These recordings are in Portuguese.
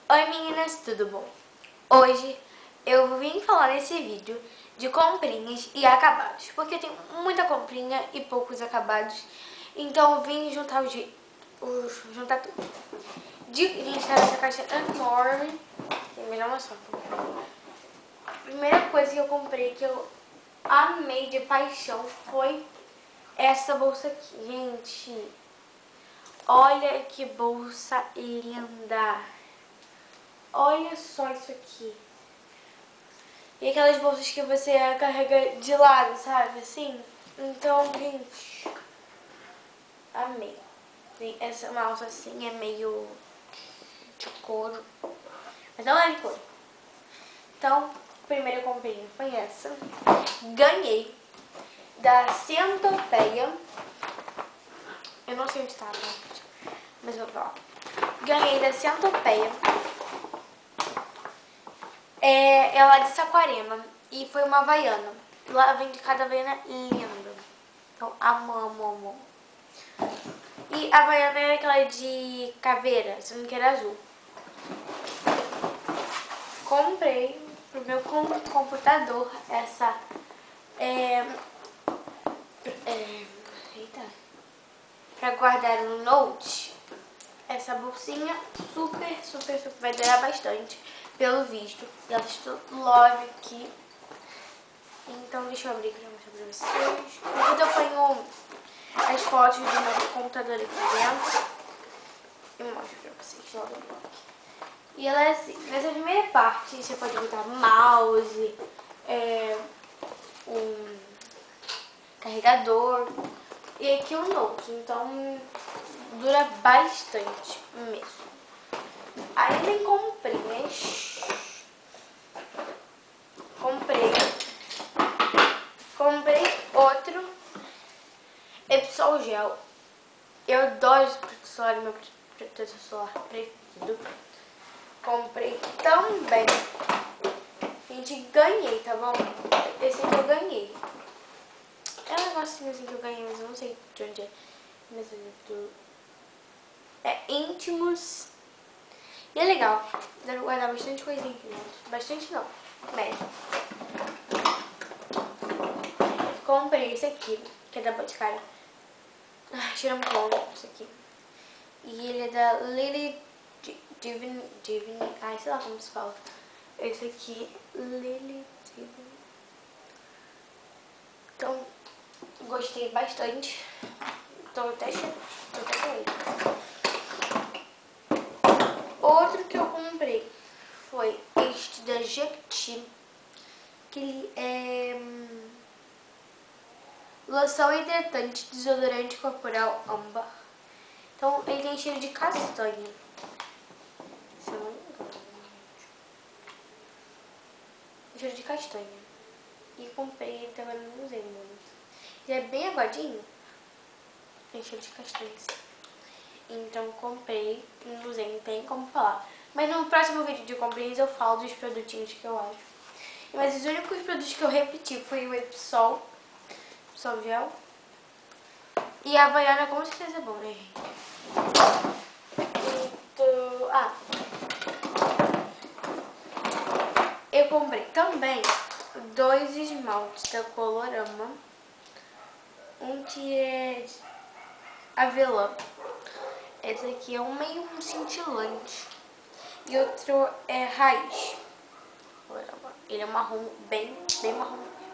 Oi meninas, tudo bom? Hoje eu vim falar nesse vídeo de comprinhas e acabados, porque tem muita comprinha e poucos acabados, então eu vim juntar juntar tudo. Gente, tá nessa caixa enorme, tem melhor noção. A primeira coisa que eu comprei, que eu amei de paixão, foi essa bolsa aqui. Gente, olha que bolsa linda! Olha só isso aqui. E aquelas bolsas que você carrega de lado, sabe? Assim. Então, gente, amei. Essa malça assim é meio de couro. Mas não é de couro. Então, a primeira comprinha foi essa. Ganhei da Centopeia. Eu não sei onde tá, mas eu vou falar. Ganhei da Centopeia. É lá de Saquarema. E foi uma Havaiana. Lá vem de cada Havaiana linda. Então, amo. E a Havaiana era aquela de caveira, sendo que era azul. Comprei pro meu computador essa... eita. Pra guardar no Note. Essa bolsinha super vai durar bastante, pelo visto. Ela está love aqui. Então deixa eu abrir pra mostrar pra vocês. Enquanto eu ponho as fotos do meu computador aqui dentro, eu mostro pra vocês logo aqui. E ela é assim, nessa primeira parte você pode botar mouse, um carregador e aqui o Note. Então dura bastante mesmo. Ainda em comprinhas, comprei outro Epsol Gel. Eu adoro esse protetor solar, meu protetor solar preferido. Comprei também. Gente, ganhei, tá bom? Esse aqui eu ganhei. É um negocinho assim que eu ganhei, mas eu não sei de onde é. Mas é Íntimos. E é legal. Dá pra guardar bastante coisinha aqui dentro. Bastante não, médio. Comprei esse aqui, que é da Boticário. Ai, cheira muito bom esse aqui. E ele é da Lily Divine. Ai, sei lá como se fala. Esse aqui, Lily Divine. Então, gostei bastante. Tô até com ele. Outro que eu comprei foi este da Jequiti, que ele é loção hidratante, desodorante corporal âmbar. Então ele tem cheiro de castanha. Se eu não me engano. Cheiro de castanha. E comprei ele, até agora não usei muito. Ele é bem aguadinho. Tem cheiro de castanha. Então comprei, não usei, não tem como falar. Mas no próximo vídeo de comprinhas eu falo dos produtinhos que eu acho. Mas os únicos produtos que eu repeti foi o Epsol Gel. E a Havaiana com certeza é bom, né, gente? Então, eu comprei também 2 esmaltes da Colorama. Um que é avelã. Esse aqui é meio cintilante. E outro é raiz. Ele é marrom, bem marrom.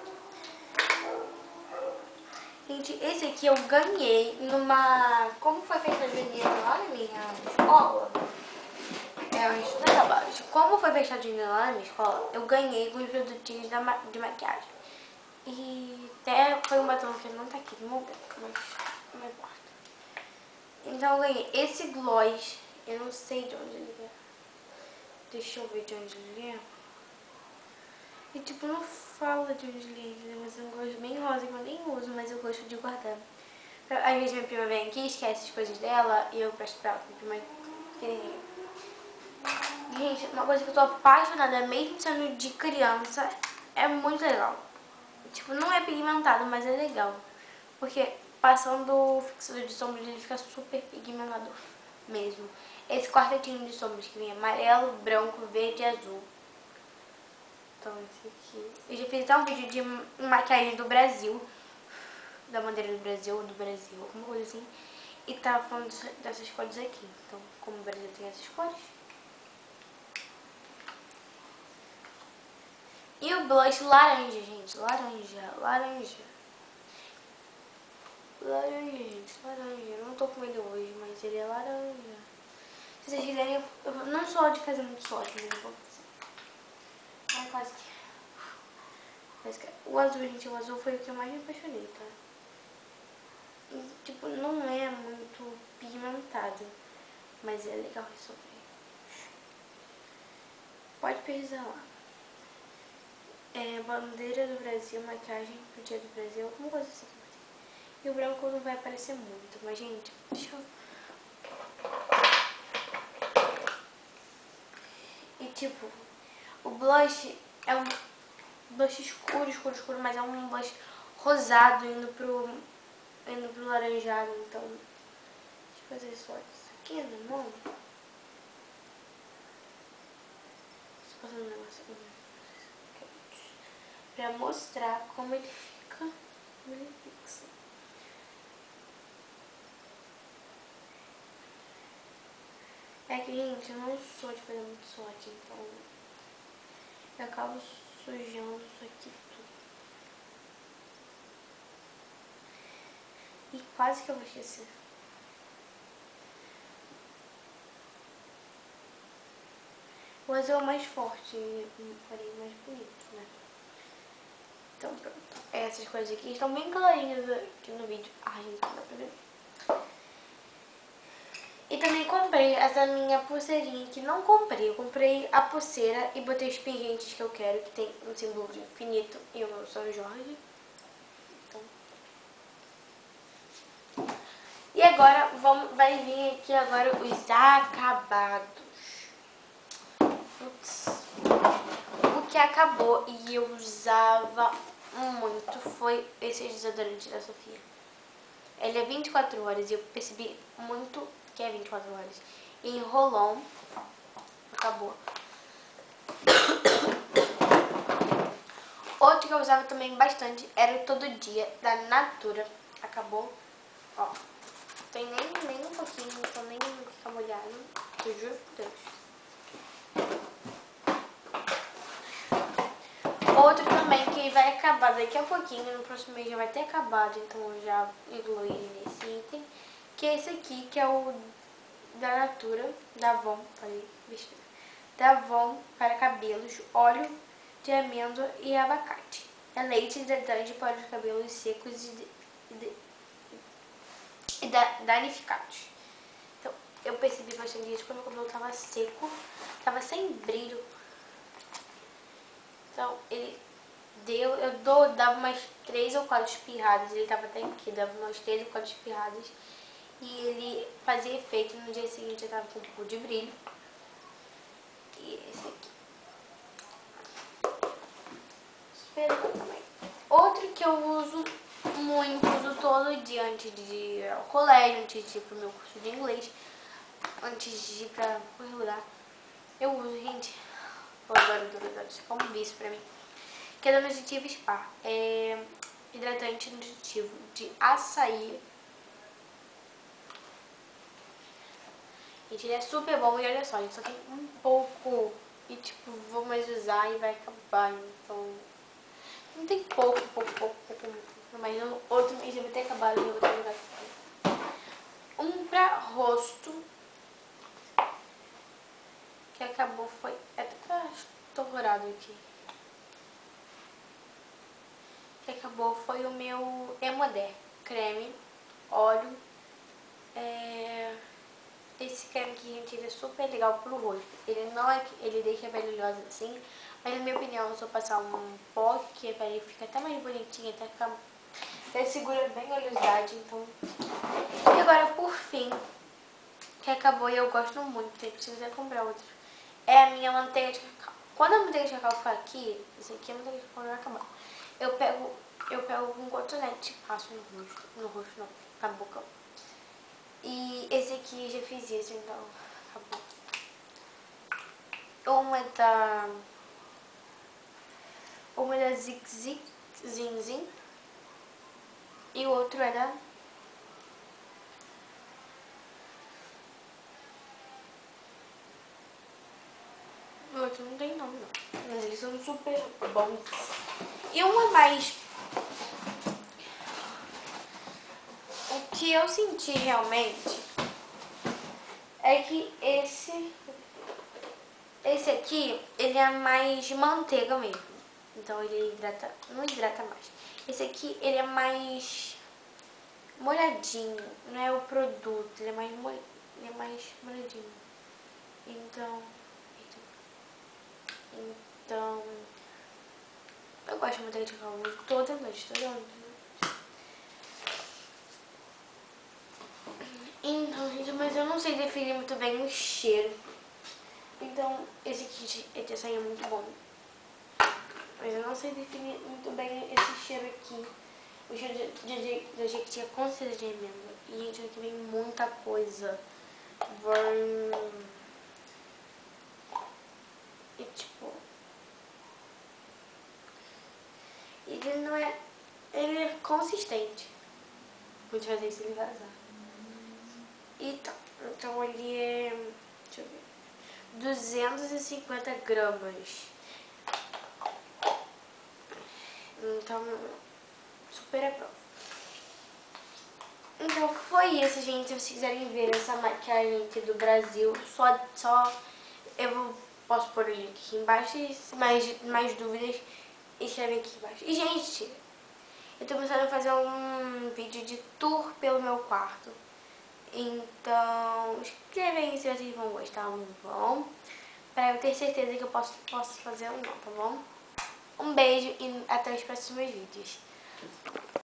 Gente, esse aqui eu ganhei numa... Como foi festa junina lá na minha escola? Eu estudo acabados. Como foi festa junina lá na minha escola, eu ganhei com os produtinhos de maquiagem. E até foi um batom que não tá aqui no momento, mas não importa. Então eu ganhei esse gloss. Eu não sei de onde ele é. Deixa eu ver de onde ele é. E tipo, não fala de onde ele é, mas é um gosto bem rosa que eu nem uso, mas eu gosto de guardar. Às vezes minha prima vem aqui, esquece as coisas dela e eu presto pra ela, minha prima pequenininha. Gente, uma coisa que eu tô apaixonada, mesmo sendo de criança, é muito legal. Tipo, não é pigmentado, mas é legal. Porque passando o fixador de sombra ele fica super pigmentado mesmo. esse quartetinho de sombras que vem amarelo, branco, verde e azul. Então esse aqui. Eu já fiz até um vídeo de maquiagem do Brasil, da bandeira do Brasil, alguma coisa assim. E tava falando dessas cores aqui. Então, como o Brasil tem essas cores. E o blush laranja, gente. Laranja. Laranja, gente. Laranja. Eu não tô com ele hoje, mas ele é laranja. Se vocês quiserem, eu não sou de fazer muito swatch, mas eu vou fazer. Ai, quase que. O azul, gente, o azul foi o que eu mais me apaixonei, tá? E, tipo, não é muito pigmentado, mas é legal resolver. Pode pesquisar lá. É bandeira do Brasil, maquiagem pro dia do Brasil, alguma coisa assim. E o branco não vai aparecer muito, mas, gente, deixa eu... E, tipo, o blush é um blush escuro, mas é um blush rosado indo pro laranjado. Então, deixa eu fazer só isso aqui na mão. Estou passando um negócio aqui pra mostrar como ele fica. Como ele fixa. É que, gente, eu não sou de fazer muito swatch, então eu acabo sujando isso aqui tudo. E quase que eu vou esquecer. O azul é o mais forte e farei mais bonito, né? Então pronto. Essas coisas aqui estão bem clarinhas aqui no vídeo. Ai, gente, não dá pra ver. E também comprei essa minha pulseirinha que não comprei. Eu comprei a pulseira e botei os pingentes que eu quero, que tem um símbolo de infinito e o meu São Jorge. Então. E agora vai vir aqui agora os acabados. Putz. O que acabou e eu usava muito foi esse desodorante da Sofia. Ele é 24 horas e eu percebi muito que é 24 horas. E Rolon acabou. Outro que eu usava também bastante era o Todo Dia da Natura. Acabou. Ó, tem nem um pouquinho, então nem fica molhado. Eu juro por Deus. Outro também que vai acabar daqui a pouquinho, no próximo mês já vai ter acabado, então eu já incluí nesse item. Que é esse aqui, que é o da Natura, da Avon, falei besteira. Da Avon para cabelos, óleo de amêndoa e abacate. É leite hidratante para os cabelos secos e danificados. Então, eu percebi bastante isso quando o cabelo tava seco, tava sem brilho. Então, ele dava umas 3 ou 4 espirradas, ele tava até aqui, dava umas 3 ou 4 espirradas. E ele fazia efeito, no dia seguinte eu tava com um pouco de brilho. E esse aqui. Espero também. Outro que eu uso muito, uso todo dia antes de ir ao colégio, antes de ir pro meu curso de inglês, antes de ir pra qualquer lugar. Eu uso, gente, eu adoro, isso é um vício pra mim. Que é da Nutritiva Spa. É hidratante nutritivo de açaí. Gente, ele é super bom e olha só, ele só tem um pouco e tipo, vou mais usar e vai acabar, então não tem pouco, mas no outro mês já vai ter acabado e eu vou ter lugar. Um pra rosto que acabou foi, até tá estourado aqui, que acabou foi o meu Emodé creme, óleo, esse creme aqui, gente, ele é super legal pro rosto. Ele não é, ele deixa a pele oleosa assim, mas na minha opinião, se eu passar um pó, que a pele fica até mais bonitinha, até segura bem a oleosidade, então. E agora, por fim, que acabou e eu gosto muito, se você quiser comprar outro, é a minha manteiga de cacau. Quando a manteiga de cacau for aqui, esse aqui é a manteiga de cacau vai acabar. Eu pego um cotonete e passo no rosto não, na boca. E esse aqui já fiz isso, então acabou. Uma da Zig Zig Zin Zin e o outro era o outro não tem nome não, mas eles são super bons. E uma mais, o que eu senti realmente é que esse aqui, ele é mais manteiga mesmo. Então ele hidrata, não hidrata mais. Esse aqui, ele é mais molhadinho, não é o produto, ele é mais molhadinho. Então, eu gosto muito de cacau, toda noite. Então, gente, mas eu não sei definir muito bem o cheiro. Então, esse kit de açaí é muito bom. Mas eu não sei definir muito bem esse cheiro aqui. O cheiro de jequiti é com certeza de amêndoa. E, gente, aqui vem muita coisa. E, tipo... ele não é... ele é consistente. Vou te fazer isso ele vazar. Então ele é... deixa eu ver... 250 gramas. Então, super aprovo. Então foi isso, gente. Se vocês quiserem ver essa maquiagem aqui do Brasil, posso pôr o link aqui embaixo. E se mais dúvidas, escreve aqui embaixo. E, gente, eu tô pensando em fazer um vídeo de tour pelo meu quarto. Então, escreve aí se vocês vão gostar, tá bom? Pra eu ter certeza que eu posso fazer ou não, tá bom? Um beijo e até os próximos vídeos.